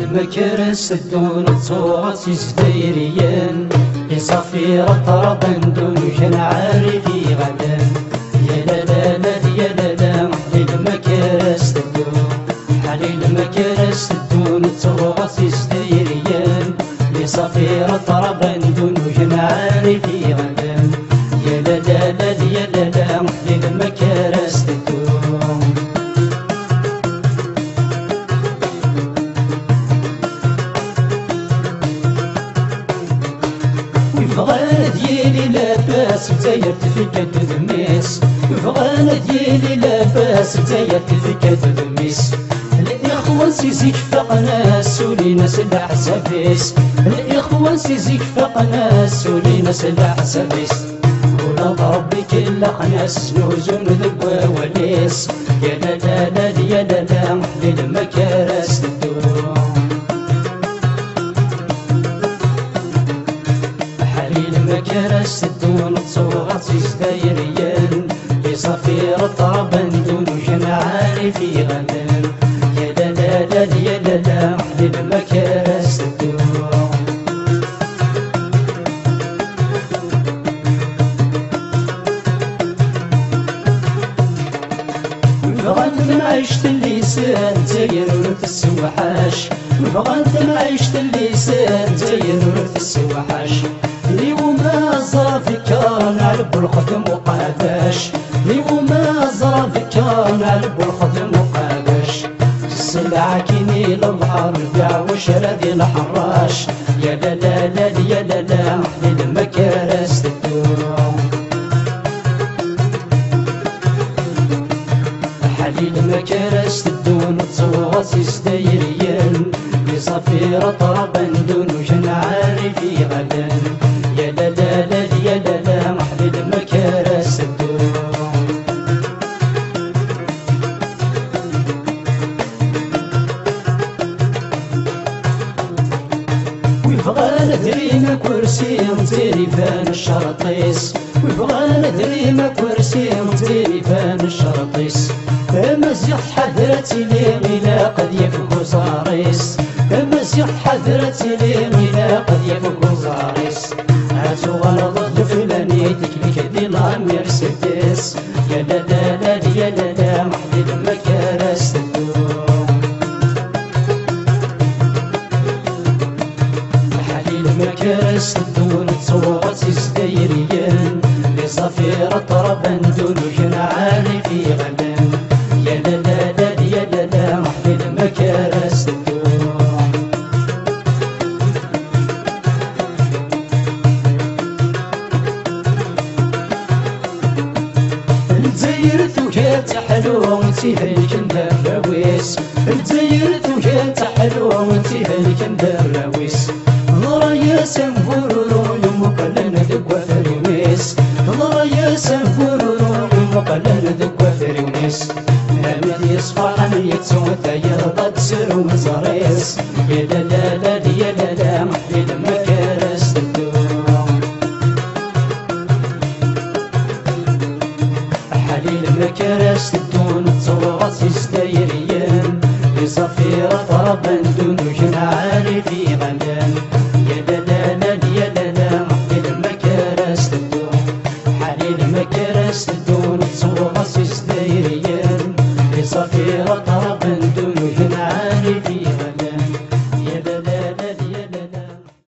المكرس الدون تصوغ سيزديريان يصفي رطرب دون كان عارفي غدا يا لا لا لا يا لا لا المكرس الدون حليل المكرس الدون تصوغ سيزديريان يصفي رطرب دون كان عارفي غدا يا لا لا لا يا لا لا المكرس الدون بغانا ديالي لاباس بزاير تفكات ذميس بغانا ديالي لاباس بزاير تفكات ذميس الإخوان سيزيك فقنا سولينا سلاح سافيس الإخوان سيزيك فقنا سولينا سلاح سافيس ولا ضربي كل قناس نوزن ذبوا وليس يا لا لا لا يا لا لا محلي المكارس الدون المكرس الدون تصوغ سيزدايريان يصفي رطرب دون كان عارفي غدا يا لا لا لا يا لا لا محلي المكرس الدون بغات معيشة اللسان زين ورث السوحاش بغات معيشة اللسان زين ورث السوحاش اليوم زرف كان علب الخدم وقاداش اليوم زرف كان علب الخدم وقاداش السلعة كيني للبحر بيع وشرى الحراش يا لا لا لا يا لا لا محلي المكارس الدون حليل المكارس الدون تصوغ سيزدايريان يصفي رطرب دون كان عارفي غدا يا لا لا لا يا لا لا محلي المكارس الدون ويبغى ندري كرسي مزيري بان الشرطيس ويبغى ندري كرسي مزيري بان الشرطيس مزيح حذرتي لي غلا قد يفكو صاريس مزيح حذرتي لي غلا قد يفكو صاريس هاتو غلط فلاني تكليك دي الامير سدس يا لا لا لا يا لا لا محلي المكارس الدون حليل المكارس الدون تصوغ سيزدايريان لصفي رطرب دون كان عارفي غدا يا لا لا لا يا لا لا محلي المكارس الدون الجزائر توكات حلوة وانتي هيك ندراويس الجزائر توكات حلوة وانتي هيك ندراويس ضرايا سنفورو يمقلن دقوا فريونيس ضرايا سنفورو يمقلن دقوا فريونيس هامد يصفح يتسوت يرضى تسر ومزاريس يا لا لا لا يا لا لا محلي المكارس الدون حليل المكارس الدون